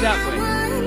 that way.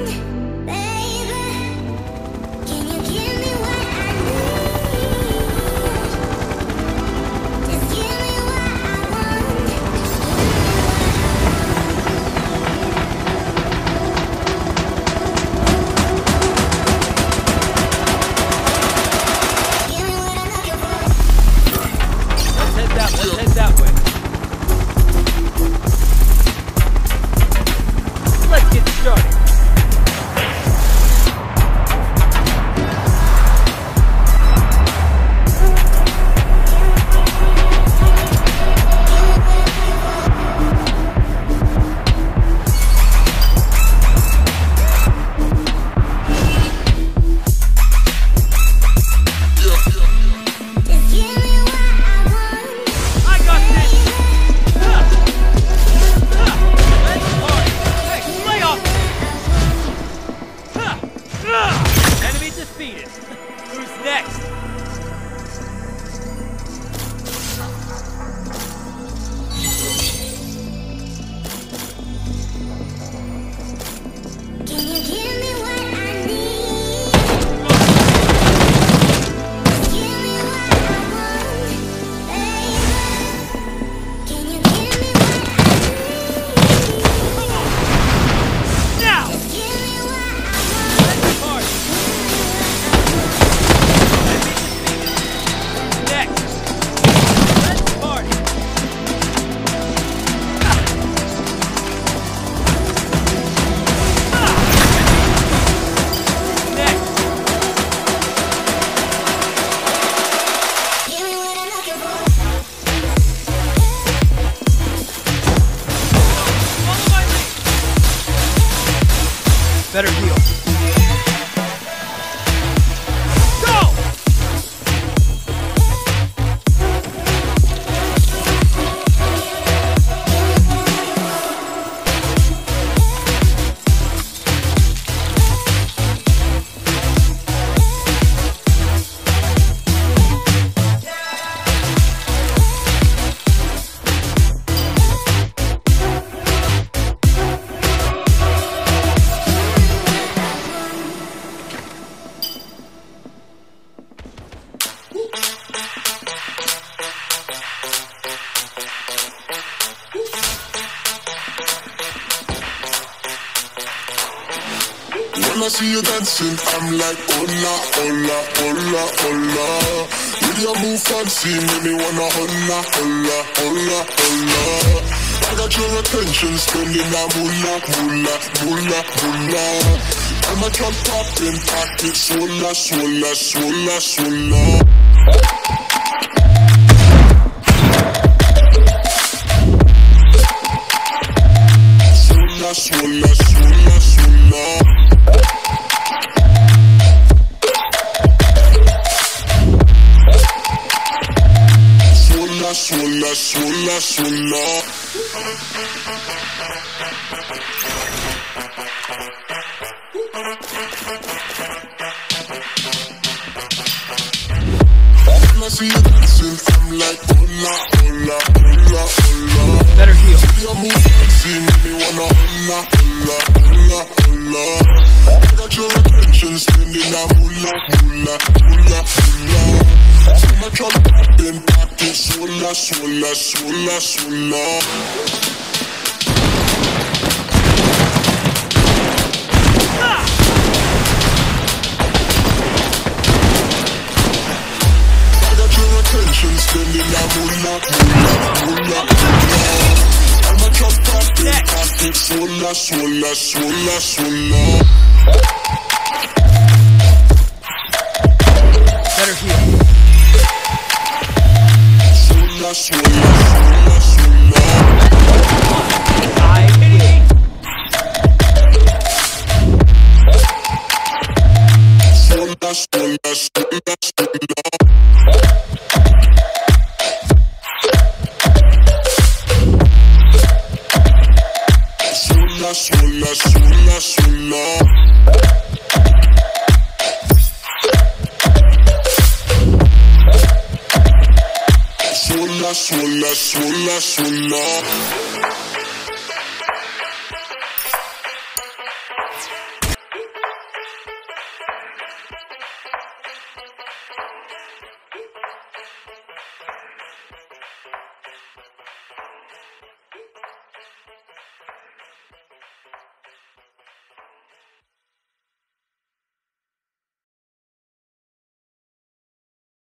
Better heal. When I see you dancing, I'm like, hola, hola, hola, hola. With your move fancy, make me wanna hola, hola, hola, hola. I got your attention, spending that moolah, moolah, moolah, moolah. I'm a drop popping, pocket, swola, swola, swola, swola. Swola, swola, swola, swola. Swola, swola, swola. When I see you dancing, I'm like, hola, hola, hola, hola. Better heal. Your move fancy, make me wanna hola, hola, hola, hola. I got your attention, spending that moolah, moolah, moolah, moolah. So much on popping, pocket, swola, swola, swola, swola. Spending that moolah, moolah, moolah, moolah. I'm a drop popping, pocket, swola, swola, swola, swola. Better heal. Swola, swola, swola, swola. I hit. Swola, swola, swola, swola. Swola, swola, swola. Swola, swola, swola, swola.